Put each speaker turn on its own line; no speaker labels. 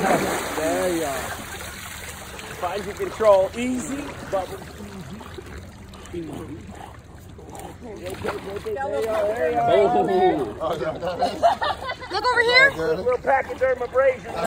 There you are. Find your control. Easy. Bubble. Easy. Easy. There you are.
Look over here.
A little pachyderm abrasion.